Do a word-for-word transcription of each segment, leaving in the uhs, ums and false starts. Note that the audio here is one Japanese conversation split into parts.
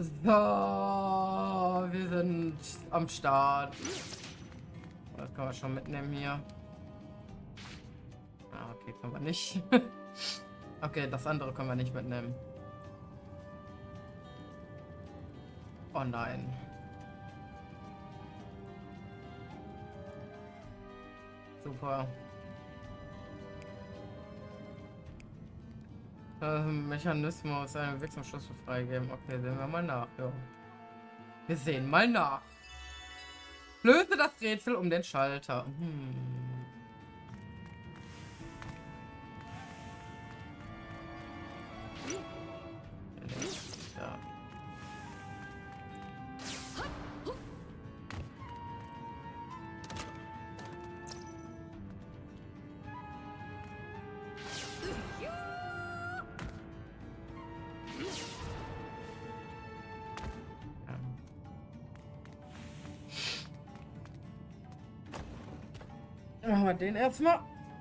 So, wir sind am Start. Das können wir schon mitnehmen hier. Ah, okay, können wir nicht. Okay, das andere können wir nicht mitnehmen. Oh nein. Super. Ähm, Mechanismus, einen Weg zum Schlüssel freigeben. Okay, sehen wir mal nach. Ja. Wir sehen mal nach. Löse das Rätsel um den Schalter. Hm. Ja. Machen wir den erstmal.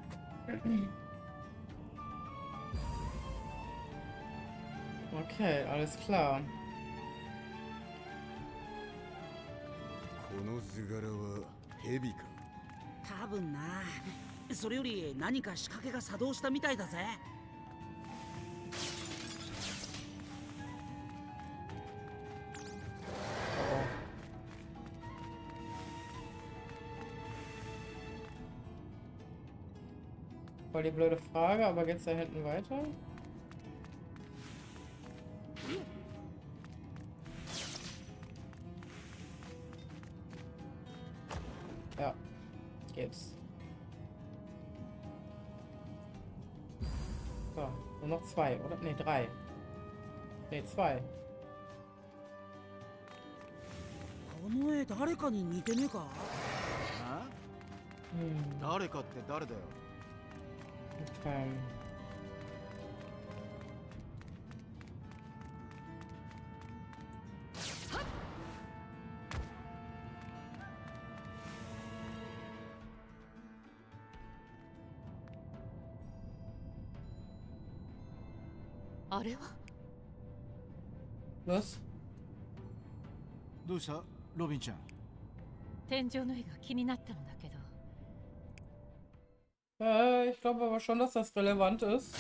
Okay, alles klar. この図柄は蛇か。 多分な。それより何か仕掛けが作動したみたいだぜ。 Voll die blöde Frage, aber geht's da hinten weiter? Ja, geht's. So, nur noch zwei, oder? Ne, drei. Ne, zwei. この絵誰かに似てねえか？ あ？ うん。 誰かって誰だよ。 Okay. Was? どうした、ロビンちゃん。 天井の絵が気になったのだけど。 Äh, ich glaube aber schon, dass das relevant ist.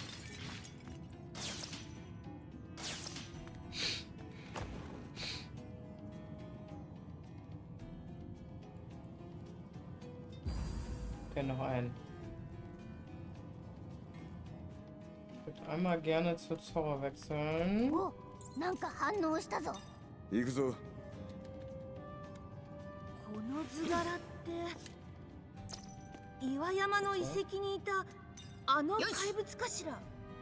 Okay, noch einen. Ich würde einmal gerne zu Zorro wechseln. Oh, なんか反応したぞ。 行くぞ。 この図柄って。 岩山の遺跡にいたあの怪物かしら。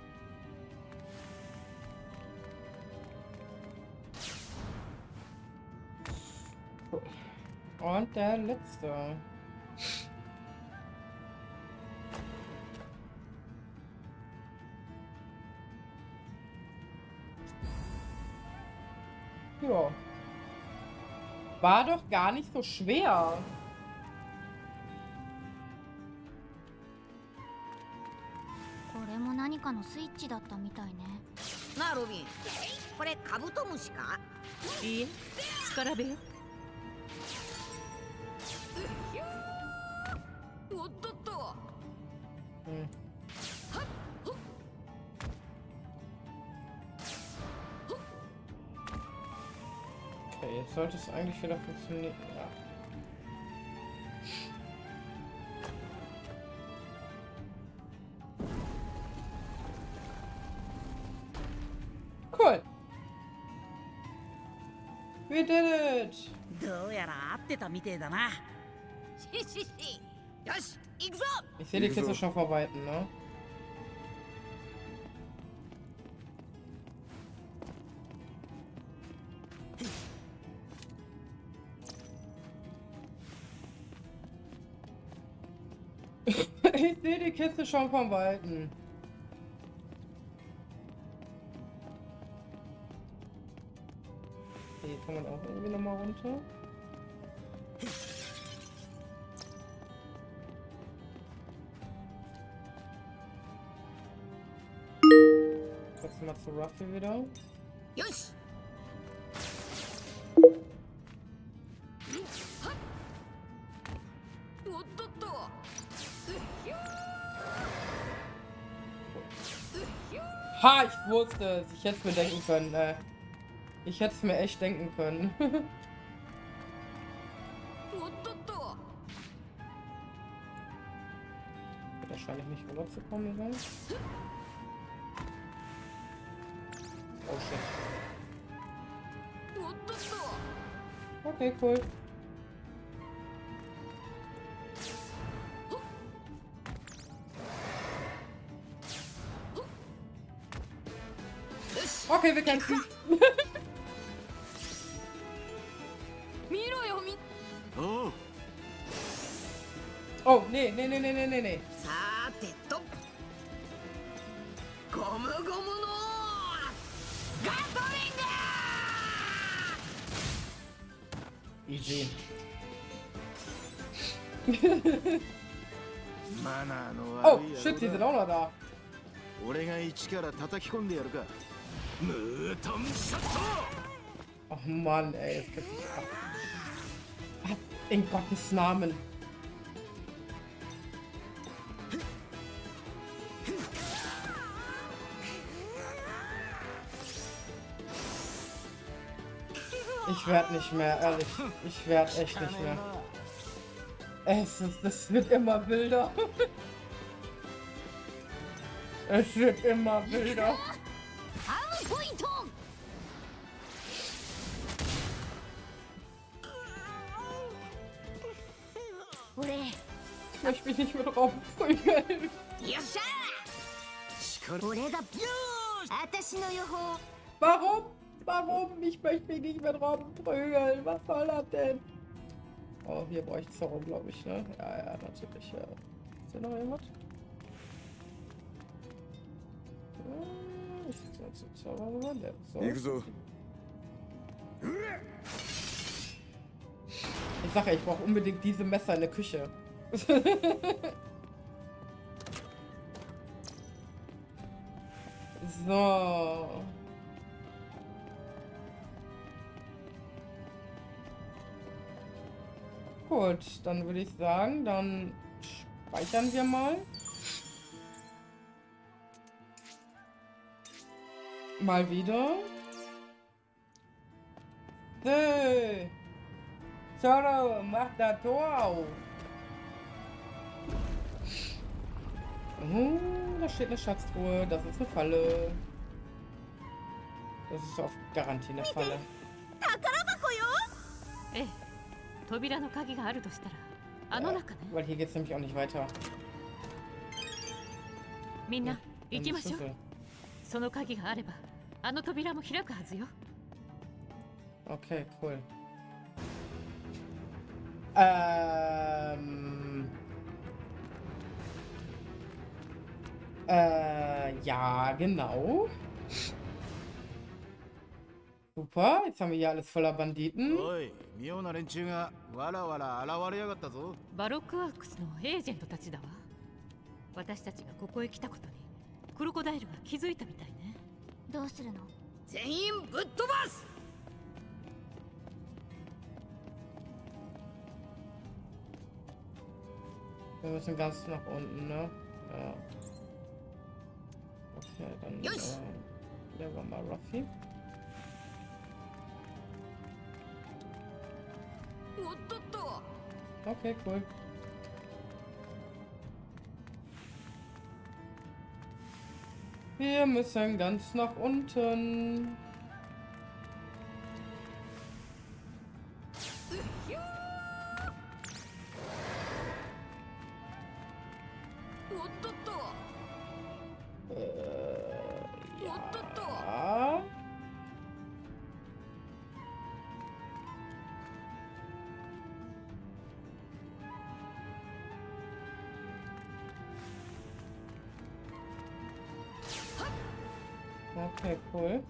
Und der letzte. Ja. War doch gar nicht so schwer. これも何かのスイッチだったみたいね。 なあロビン、これカブトムシか？ いいえ、スカラベよ。 おっとっと。 Hm. Okay, jetzt sollte es eigentlich wieder funktionieren. Ja. Cool. We did it. どうやら合ってたみてえだな。 ししし。よし、行くぞ。 Ich sehe die Kiste schon von Weitem, ne? Ich sehe die Kiste schon von Weitem. Okay, kann man auch irgendwie nochmal runter. Trotzdem mal zu Ruffy wieder. よし。 Ha, ich wusste es. Ich hätte es mir denken können. Äh. Ich hätte es mir echt denken können. Wird wahrscheinlich nicht rüberzukommen sein. Oh shit. Okay, cool. Okay, wir kämpfen. Oh, Oh, nee, nee, nee, nee, nee, nee, nee. さてとゴムゴムのガトリング Easy. マナーの Oh, 悪い shit, die 野 sind 郎 auch だ。 noch da. 俺が一から叩き込んでやるか。ムートンショット。 Oh Mann, ey. Jetzt gibt's nicht ab. Ah, in Gottes Namen. Ich werde nicht mehr, ehrlich. Ich werde echt nicht mehr. Es ist, das wird immer wilder. Es wird immer wilder. アウトポイント 俺 Ich möchte mich nicht mit Robben prügeln. よっしゃ力。 俺がよーし私の予報 Warum? Warum? Ich möchte mich nicht mit Robben prügeln. Was soll das denn? Oh, hier brauche ich Zorro, glaube ich, ne? Ja, ja, natürlich. Ja. Ist hier noch jemand? Ich setze Zorro mal, der ist so. Ich sage ja, ich brauche unbedingt diese Messer in der Küche. So. Gut, dann würde ich sagen, dann speichern wir mal. Mal wieder. Hey. Zorro, mach das Tor auf. Oh, da steht eine Schatztruhe. Das ist eine Falle. Das ist auf Garantie eine Falle. ええ、扉の鍵があるとしたらあの中ね。 Weil hier geht es nämlich auch nicht weiter. みんな行 Dann き die ましょう。 Schlüssel. その鍵があればあの扉も開くはずよ。 Okay, cool. Ähm. Äh, ja, genau. Super, jetzt haben wir hier alles voller Banditen. おい、妙な連中がわらわら現れやがったぞ。 バロックワークスのエージェントたちだわ。私たちがここへ来たことにクロコダイルが気づいたみたいね。 どうするの？ 全員ぶっ飛ばす Wir müssen ganz nach unten, ne? Ja. Okay, dann Yes. äh, nehmen wir mal Ruffy. おっとっと Okay, cool. Wir müssen ganz nach unten. Äh, ja. Okay, cool.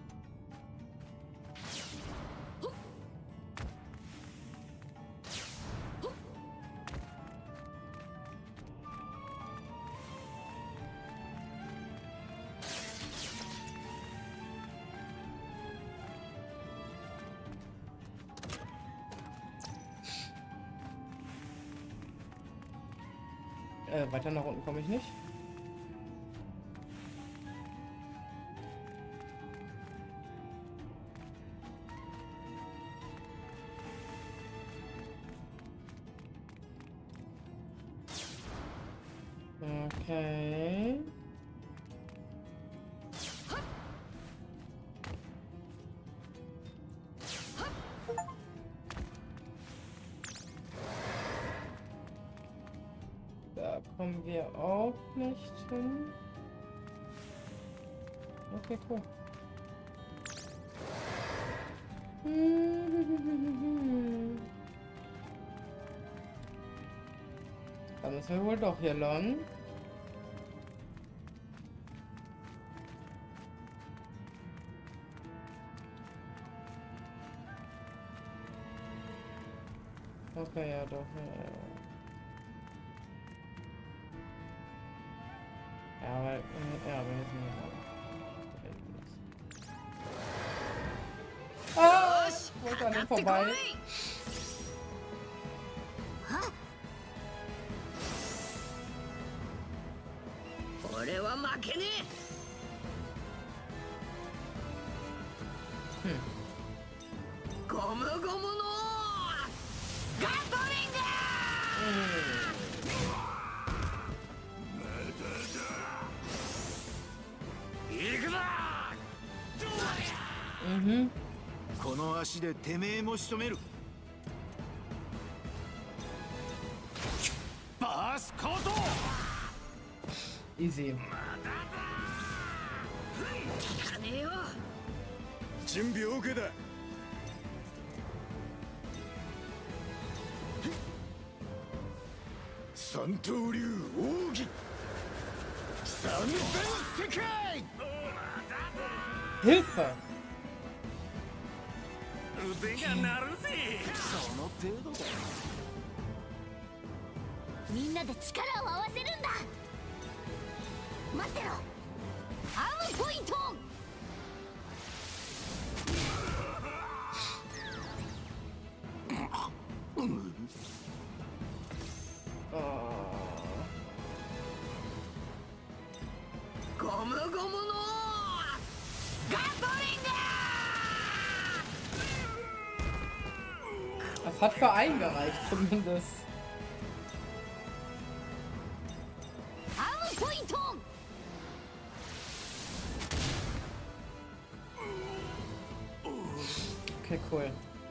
Äh, weiter nach unten komme ich nicht. Okay. Da kommen wir auch nicht hin. Okay, cool. Dann müssen wir wohl doch hier lang. Okay, ja doch. Ja, ja weil, ja, wir müssen hier lang. Ah! Wo ist an dem vorbei? 俺は負けねえ。ゴムゴムのガトリング。行くぞ。 Mhm. この足でてめえも仕留める。バースコート。 Easy. 聞かねえよ。 準備 OK だ。三刀流奥義。三千世界。 Hilfe! 腕が鳴るぜ。その程度だ。 みんなで力を合わせるんだ。待ってろ。アームポイント。 ゴムゴムのガトリング。 Das hat für einen gereicht, zumindest. アームポイント。 Okay, cool.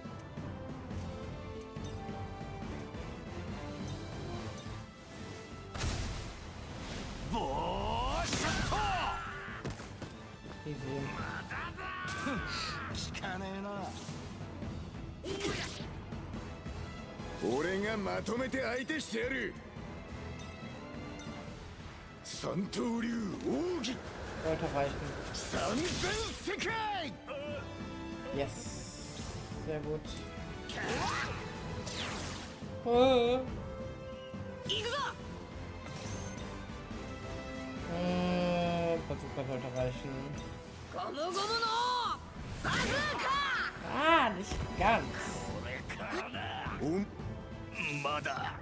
Easy. 聞かねえな。俺がまとめて相手してやる。三刀流奥義。 Sollte reichen. 三千世界。 Yes. Sehr gut. Oh. 行くぞ。 Äh, Bazooka sollte reichen. ゴムゴムのバズーカ。 Ah, nicht ganz. お、まだ。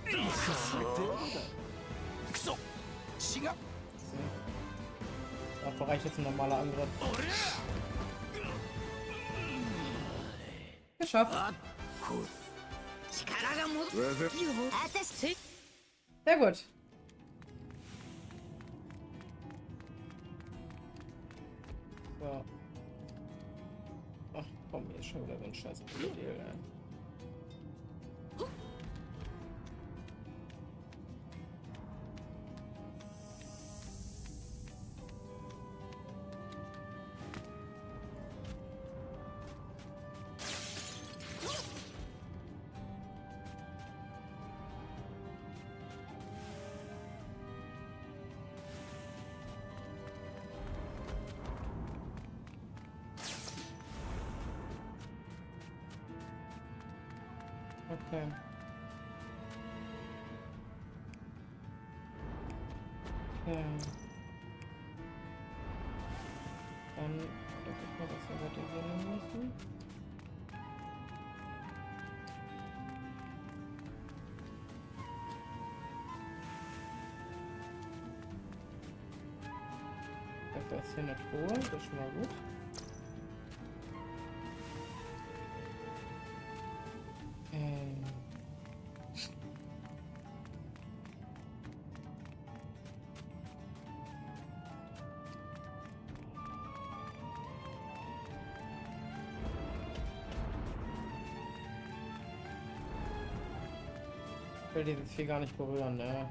クソ。違う。 Dafür reicht jetzt ein normaler Angriff. Geschafft. 力が戻る。私。 Sehr gut. So. Ach komm, hier ist schon wieder so ein scheiß Deal, ey. Okay. Okay. Dann denke ich mal, dass wir weiter gehen müssen. Da ist hier eine Truhe, das ist schon mal gut. will dieses Vieh gar nicht berühren, ne?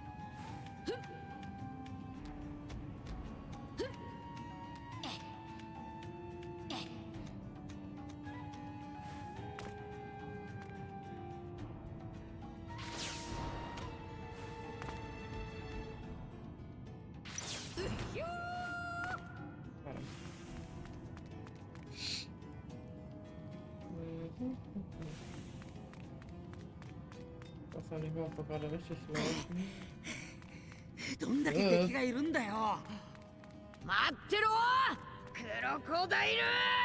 Ich weiß ja nicht mehr, ob wir gerade richtig laufen. どんだけ敵がいるんだよ。 待ってろクロコダイル。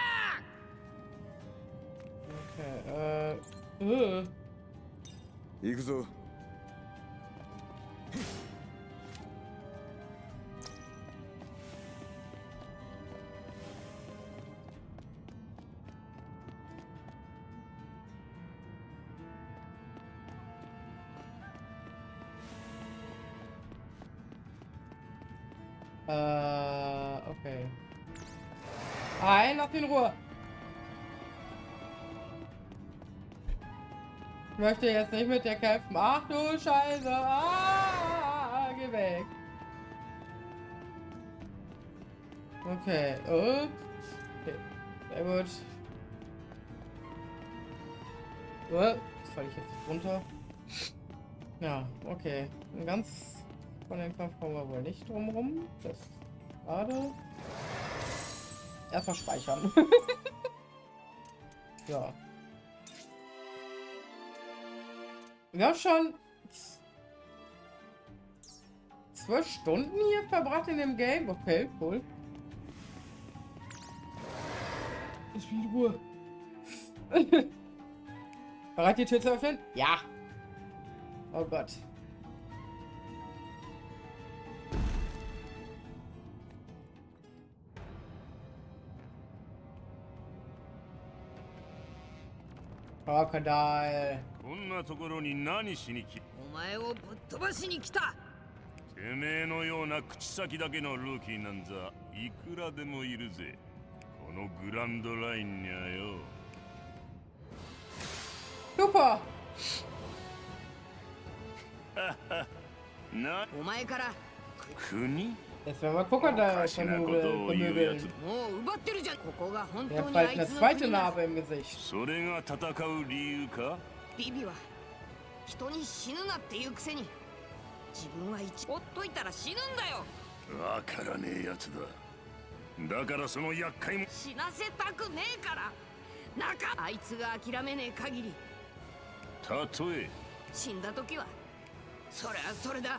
Okay, äh. Äh. 行くぞ。 Äh, okay. Ein, lass mich in Ruhe. Ich möchte jetzt nicht mit dir kämpfen. Ach du Scheiße. Ah, geh weg. Okay. Ups. Okay. Sehr gut. Jetzt falle ich jetzt runter. Ja, okay. Ganz von dem Kampf kommen wir wohl nicht drum rum. Das ist schade. Erstmal speichern. Ja. Wir haben schon zwölf Stunden hier verbracht in dem Game. Okay, cool. Lass mich in Ruhe. Bereit, die Tür zu öffnen? Ja. Oh Gott. Crocodile. こんなところに何しに来お前をぶっ飛ばしに来た。 てめえのような口先だけのルーキーなんざいくらでもいるぜ。このグランドラインにゃよ。 Super. なお前から国 Jetzt werden wir Crocodile vermöbeln. もう奪ってるじゃん。ここが本 Der 当 hat に bald あい eine つの zweite 国だ。 Narbe im Gesicht. それが戦う理由か。 ビビは人に死ぬなっていうくせに自分は一ほっといたら死ぬんだよ。 わからねえやつだ。だからその厄介も死なせたくねえから中あいつが諦めねえ限りたとえ死んだ時はそりゃそれだ。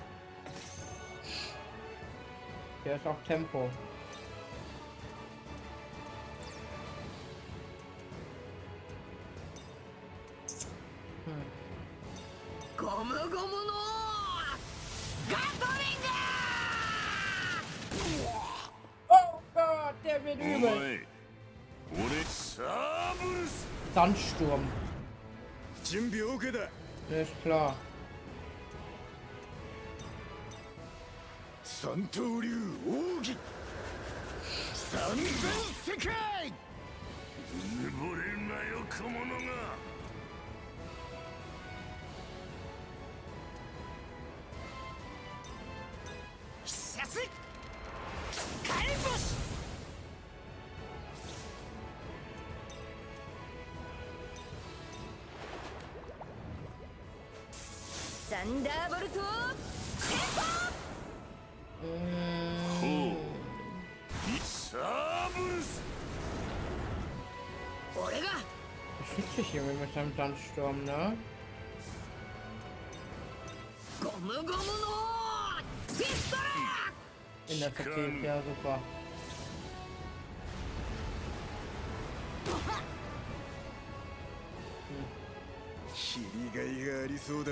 Der ist auch Tempo. Hm. ゴムゴムのガトリング。 Oh Gott, der wird お übel. 前俺サーブルス Sandsturm. 準備 OK だ。 Ist klar. 三刀流奥義三千世界。 登れるなよ小者が。 必殺カリボス。 サンダーボルト Hm. サーブルス俺が Beschützt sich irgendwie mit seinem Sandsturm, ne? ゴムゴムのピストル。 In der Verkehr, ja super. 切りがいがありそうだ。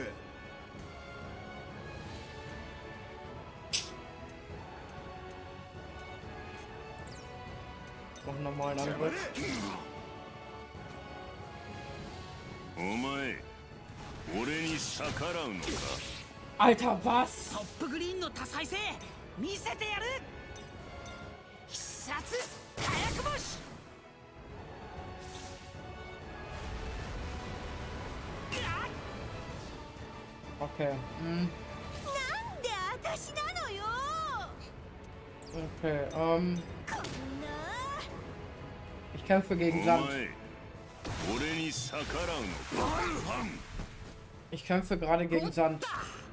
Noch nochmal einen Angriff. お前俺に逆らうのか。 Alter, was? トップグリーンの多彩性見せてやる。必殺火薬星。 Was Okay. Hm. Okay, ähm. Ich kämpfe gegen Sand. Ich kämpfe gerade gegen Sand.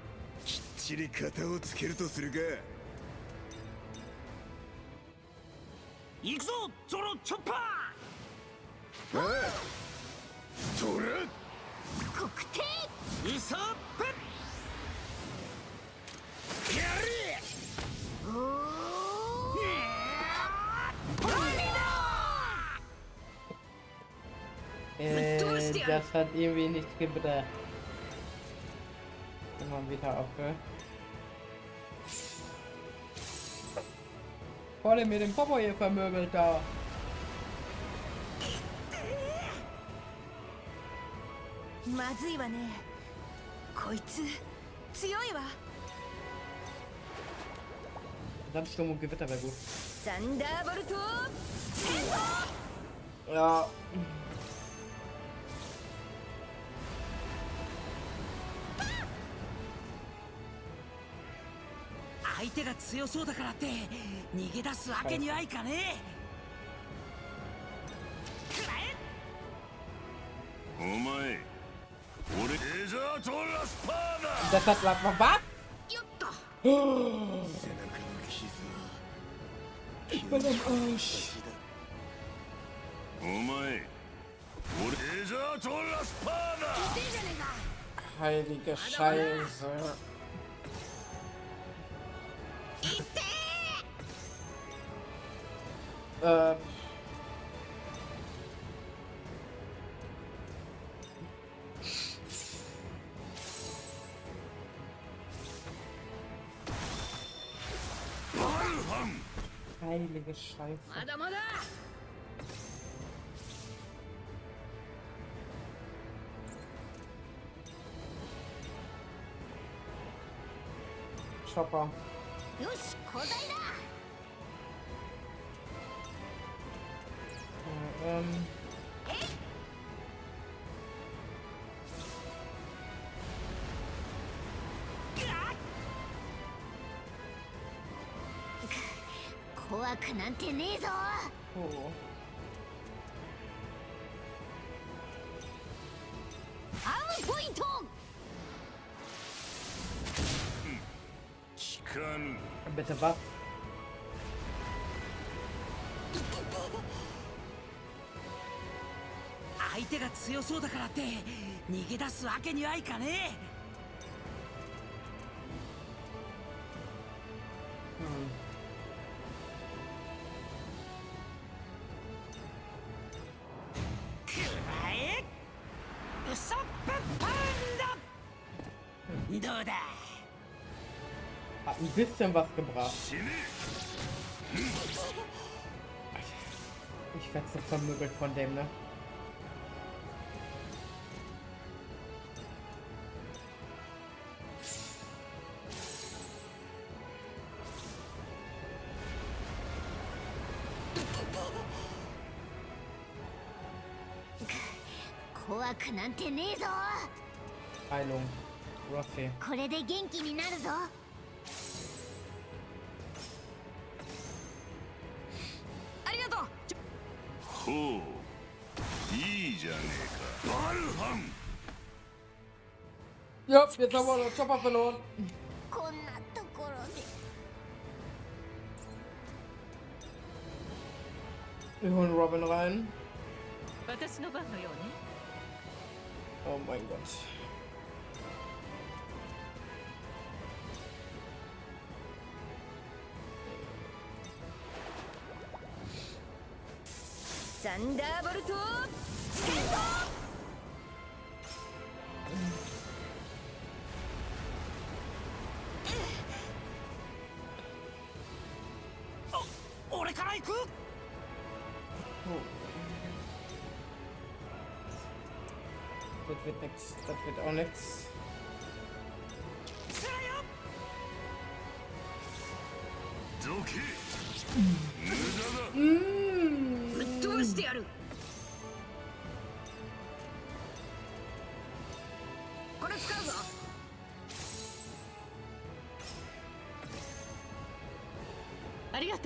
Äh, das hat irgendwie nichts gebracht. Immer wieder aufhören. Voll mir den Popo hier vermöbelt da. Sandsturm und Gewitter wäre gut. Ja. 相手が強そうだからって逃げ出すわけにはいかねえ。くらえ。お前、俺デザートラスパーだ。 Das hat was? よっと。 Ich bin am Arsch. お前、俺デザートラスパーだ。 Heilige Scheiße. Äh. Heilige Scheiße. Chopper. Äh, ähm. Oh. Bitte was? Hm. Hat ein bisschen was gebracht. Ich werde so vermöbelt von dem, ne? Heilung. Ruffy. これで元気になるぞ。 ありがとう。 ほう、いいじゃねえか。バルハン。 Ja, jetzt haben wir den Chopper verloren. こんなところで。 Wir holen Robin rein. 私の番のようね。 Oh mein Gott. Thunderbolt! Oh, 俺から行く。 Das wird nix. Das wird auch nix. Mm. どうしてやる。これ使うぞ。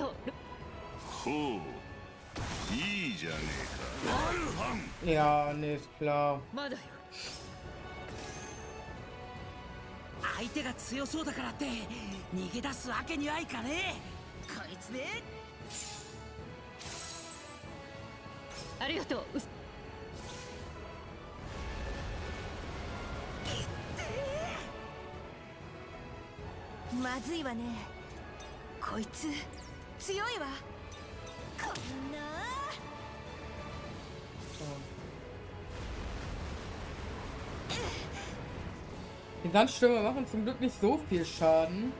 とう。 ほう、いいじゃねえか。アルファン。 Ja, nee, ist klar. まだよ。 相手が強そうだからって逃げ出すわけにはいかねえ。こいつね。 ありがとう。うまずいわね。こいつ強いわ。こんな Die Sandstürme machen zum Glück nicht so viel Schaden.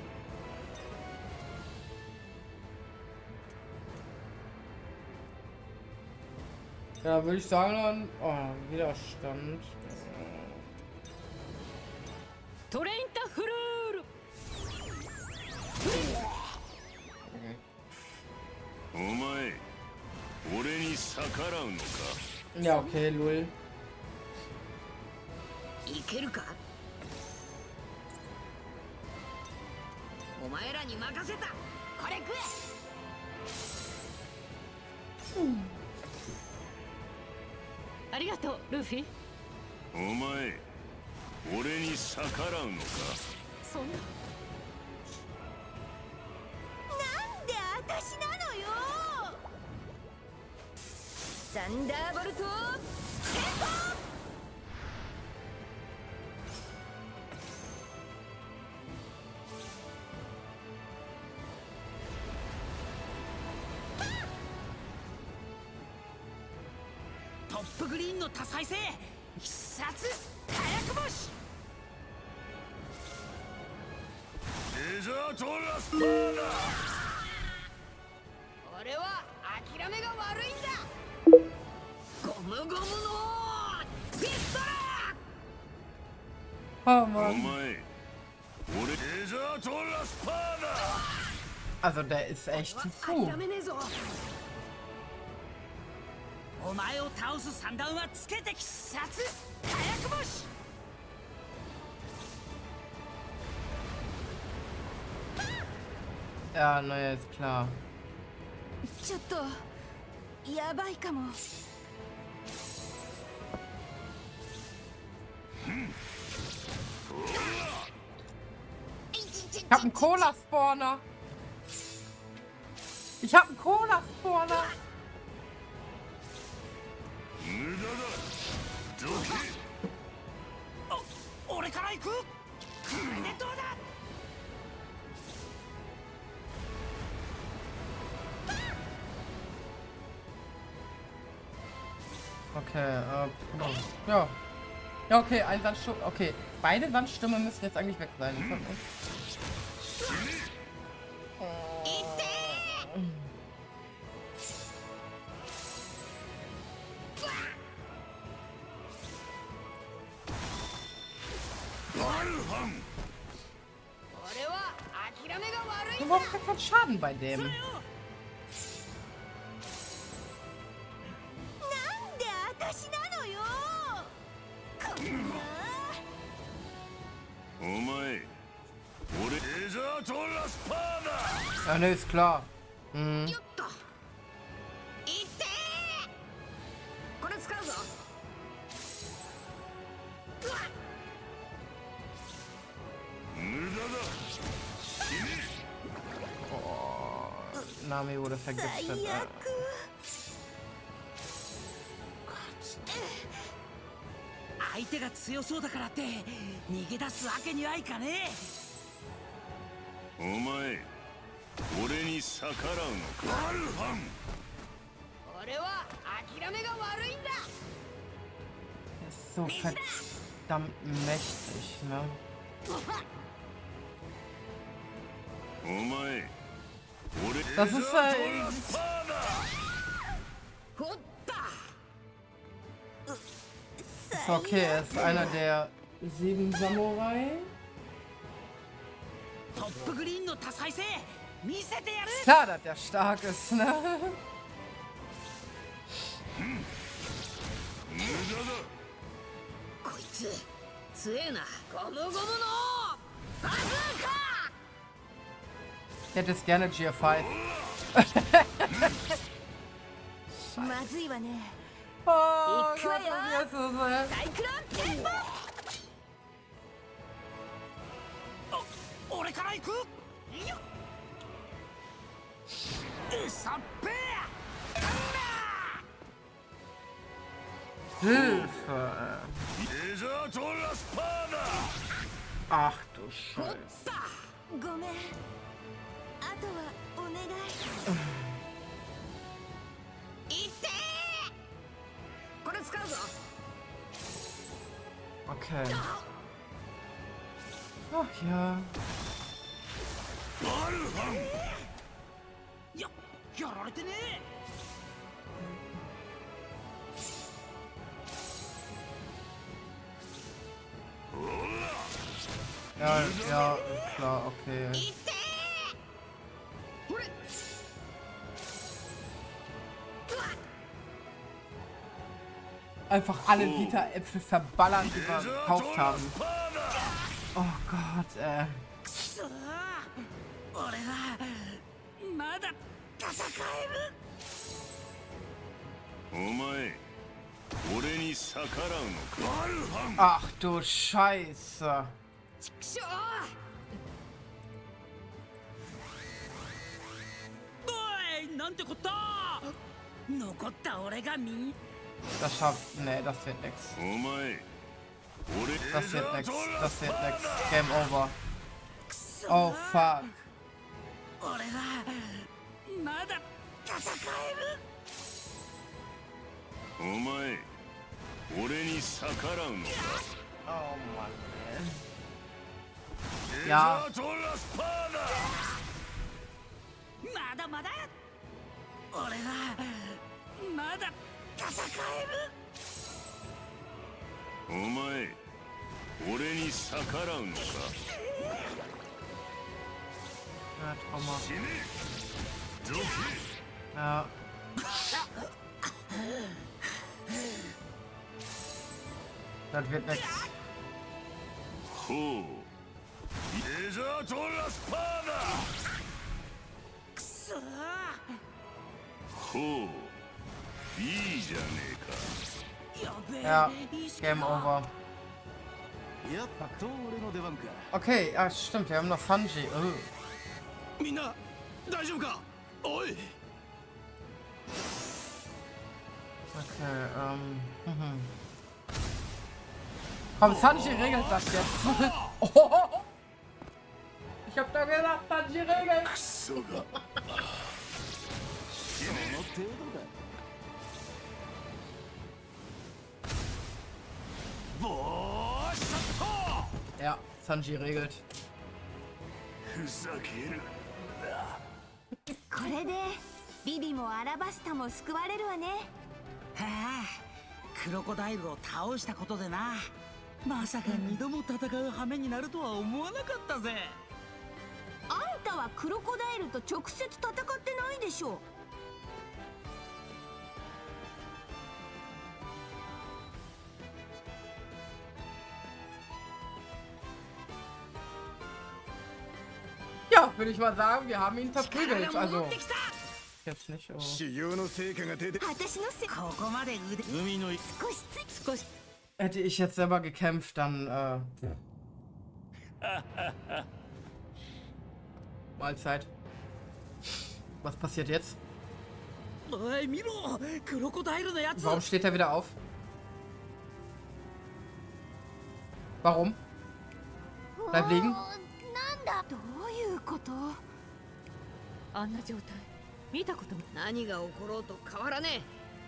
Ja, würde ich sagen dann... Oh, Widerstand. トレインタフルール。 お前、俺に逆らうのか。 Ja, okay, Lul. いけるか。お前らに任せた。これ食え。 ありがとうルフィ。 お前、俺に逆らうのか。 そんな。 なんで私なのよ。サンダーボルトテンポ。 トップグリーンの多彩性必殺火薬星。 デザートラスパーだ。 俺は諦めが悪いんだ。ゴムゴムのピストル。 Oh お Mann. 前、俺デザートラスパーだ。 Also der ist echt zu 諦めねえぞ。 お前を倒す三段はつけて必殺火薬星。 Ja, naja, ist klar. ちょっとやばいかも。 Ich hab einen Cola-Spawner. Ich hab einen Cola-Spawner. 無駄だ。どけ。 お俺から行く。クレネットだ。 Okay, äh, ja. Ja, okay, ein Sandsturm. Okay, beide Sandstürme müssen jetzt eigentlich weg sein. Überhaupt gar kein Schaden bei dem. なんで私なのよ。こんな。 お前、俺デザートラスパーだ。 Ja, ne, ist klar. Mhm. よっと。いってー。これ使うぞ。うわっ。 無駄だ。死ね。 Nami wurde vergiftet. 最悪。 相手が強そうだからって逃げ出すわけにはいかねお前、俺に逆らうのか。アルファン。 俺は諦めが悪いんだ。 Ist so verdammt mächtig, ne? お前、俺デザ Das ート ist ラ halt. スパーだ。 ほった。 Ist okay, er ist einer der sieben Samurai. トップグリーンの多彩性見せてやる。 Klar, dass der stark ist, ne? 無駄だ。 こいつ強えな。ゴムゴムのバズーカ。 Ich hätte jetzt gerne G F fünf. まずいわね。 Oh, Ich kann Gott, das ist so sehr. サイクロンテンポ。 俺から行くよっうさっぺー Hilfe! デザートラスパーダ Ach du Scheiße. ごめん。あとはお願い。 いってーこれ使うぞ Okay. Ach ja. バルハンややられてねほら Ja, ja, klar, okay. いってーほれ Einfach alle Vita-Äpfel verballern, die wir gekauft haben. Oh Gott, ey. くそー俺はまだ戦えるお前俺に逆らうのかバルハン Ach du Scheiße. ちくしょおいなんてこった残った俺がみ Das schafft. Nee, das wird nix. お前俺 Das wird nix. Das wird nix. Game over. Oh fuck. 俺はまだ戦えるお前俺に逆らうのか Oh Mann, ey. デ Ja. ザートラスパーダまだまだ俺はまだ戦えるお前俺に逆らうのか Ja, Trauma. 死ねどけ Ja. Das wird nix. ほうデザートラスパーダくそーほういいじゃねえかやべえ Ja, いいっすか Game over. やっと俺の出番か Okay, ah, stimmt, wir haben noch Sanji. Oh. みんな大丈夫かおい Okay, ähm. Mhm. Komm, Sanji regelt das jetzt. Oh. Ich hab doch gesagt, Sanji regelt. クソがその程度だボーショット Ja, Sanji regelt. ふざけるこれでビビもアラバスタも救われるわね。 はあクロコダイルを倒したことでなまさか二度も戦う羽目になるとは思わなかったぜあんたはクロコダイルと直接戦ってないでしょ。 Ja, würde ich mal sagen, wir haben ihn verprügelt. Also, jetzt nicht. Oh. 修行の成果が出て私のせここまで腕海の少しずつ少し Hätte ich jetzt selber gekämpft, dann. Äh... Mahlzeit. Was passiert jetzt? おい見ろクロコダイルのやつ Warum steht er wieder auf? Warum? Bleib liegen. なんだどういうこと？ あんな状態見たことも。 何が起ころうと変わらね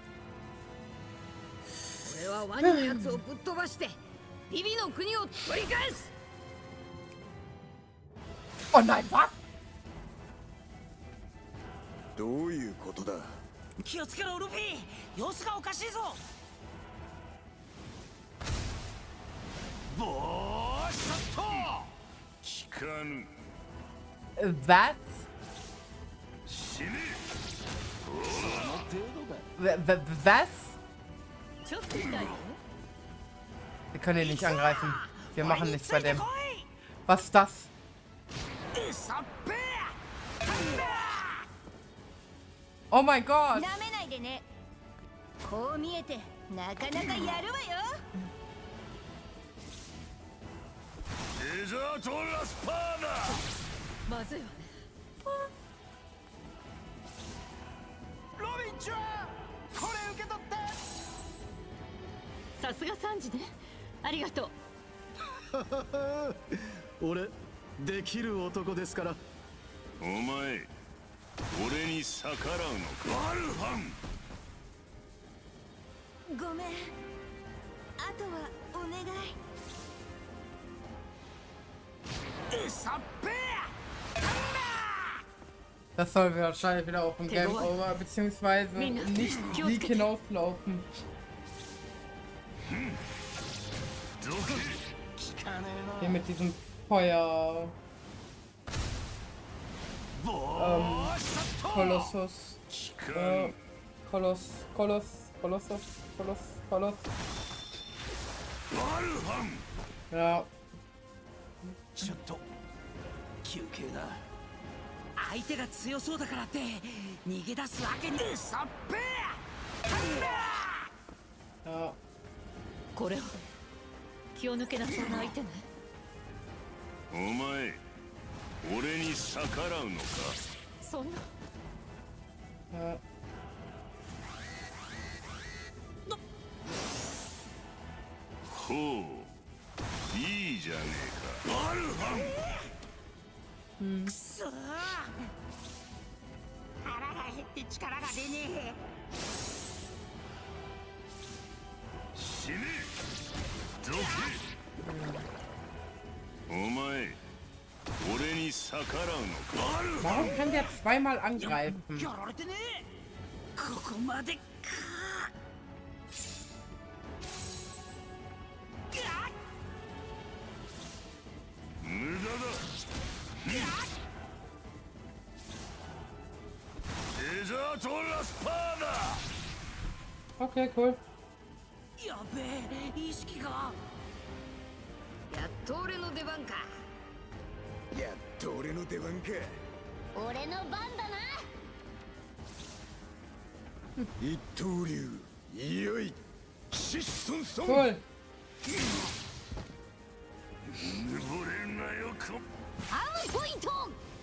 え俺はワニのやつをぶっ飛ばしてビビの国を取り返す Oh nein, was? どういうことだ気をつけろルフィ様子がおかしいぞボーショット聞かぬ Was? 死ね W- w- Was? ちょっと痛いよ。 Wir können ihn nicht angreifen. Wir machen nichts bei dem. Was ist das? うさっぺ Oh mein Gott! なめないでね。こう見えてなかなかやるわよ。 デザートラスパーダ。 まずいわね。 ロビンちゃん、これ受け取って。 さすがサンジね。ありがとう。 俺できる男ですから。 お前俺に逆らうのか。アルハン。 ごめん。あとはお願い。 Das soll wahrscheinlich wieder auf dem Game Over beziehungsweise nicht Sieg hinauslaufen. Hier mit diesem Feuer. Ähm, Kolossus. Äh, Koloss, Koloss, Kolossus, Koloss, Koloss. Ja. ちょっと休憩だ。相手が強そうだからって逃げ出すわけにさっぺー。 Ja. これは気を抜けなそうな相手ね。 お前俺に逆らうのか。 そんな。 Ja. ほう、いいじゃねえか。アルハン。 くそー、腹が減って力が出ねえ。 死ね。どけ。お前俺に逆らうのか。 Warum kann der zweimal angreifen? やられてねえ。ここまでか。 無駄だ。デザートラスパーダ。 Okay, cool. やべえ、意識が。 やっと俺の出番か。 やっと俺の出番か。 俺の番だな。 一刀流、いよいシッソンソン。 Cool. 登れるなよこ。 アームポイント。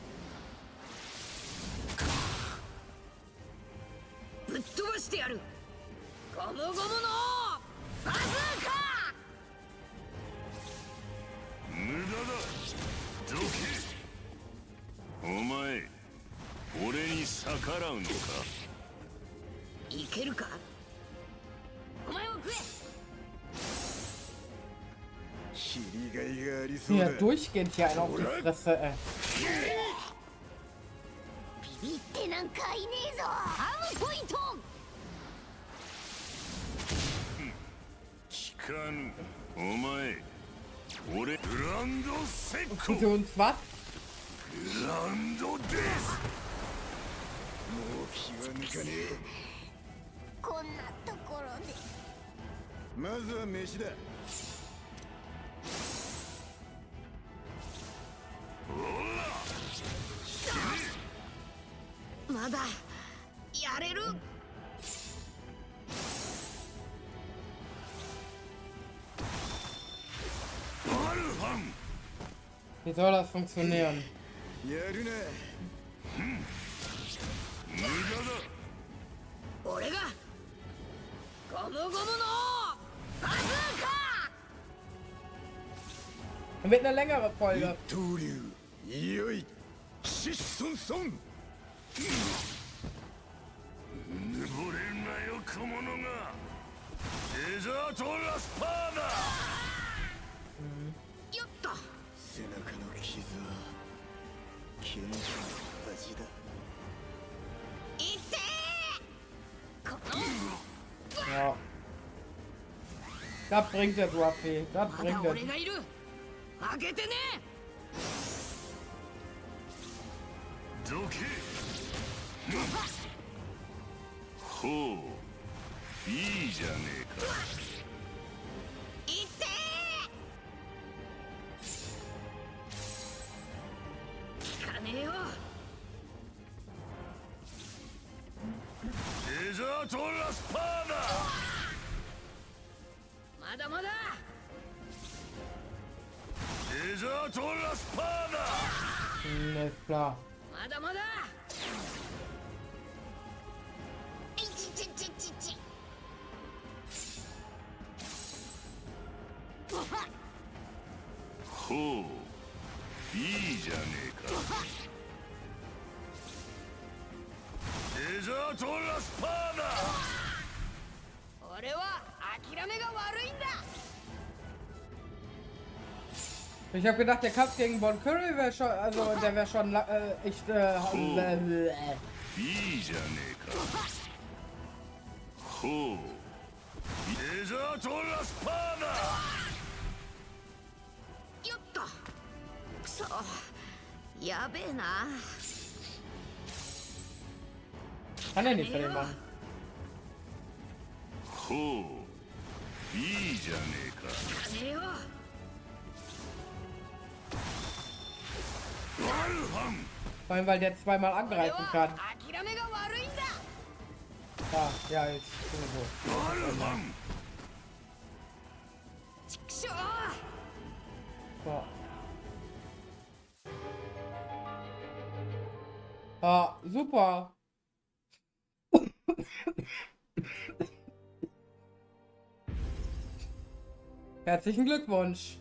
ぶっ飛ばしてやる。ゴムゴムのバズーカ。 無駄だ。どけ。お前俺に逆らうのか。 いけるか。お前も食え。 Ja, durchgehend hier einen auf die Fresse, ey. ビビってなんかいねえぞ。アームポイント。 聞かぬ。お前俺グランドセッコ。 Für uns was? グランドです。 もう気は抜かねえ。 こんなところで。 まずは飯だ。 まだやれる。 Wie soll das funktionieren? やるな。 俺がゴムゴムのバズーカ。 Mit einer längeren Folge. 一刀流、いよいシッソンソン。 登れるなよ小物が。デザートラスパーダ。 やった。 背中の傷は剣の味だ。 いってー。この Ja. Das bringt der Ruffy. Das ま bringt だ der. 俺がいる。開けてね。 どけ。ほう、いいじゃねえか。 いってー。聞かねえよ。 デザートラスパーダまだまだデザートラスパーダ Hm, ist klar. まだまだいちちちちちほういいじゃねえかデザートラスパーダ俺は諦めが悪いんだ Ich habe gedacht, der Kampf gegen Bon Curry wäre schon, also der wäre schon äh, echt. Äh, äh, äh. いいじゃねえかほうデザートラスパーダよっとくそやべえな Kann er nicht für den machen. ほういいじゃねえかやめようバルハン Vor allem, weil der zweimal 俺 angreifen は kann. 諦めが悪いんだ Ah, ja, jetzt sowieso. バルハンちくしょう So. Ah, super. Herzlichen Glückwunsch.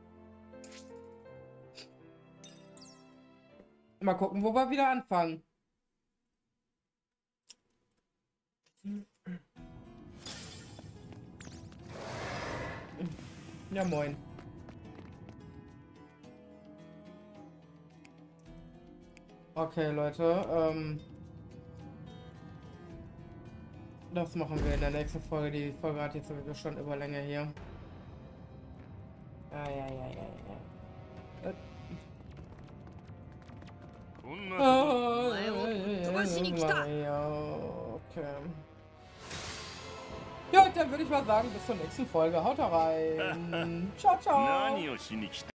Mal gucken, wo wir wieder anfangen. Ja, moin. Okay, Leute. Ähm, das machen wir in der nächsten Folge. Die Folge hat jetzt sowieso schon Überlänge hier. Ah, ja, ja, ja, ja. Äh. こんなこと Oh, Weil, wo- wo war sie nicht da? ja, okay. Ja, dann würde ich mal sagen, bis zur nächsten Folge. Haut rein. Ciao, ciao. 何をしに来た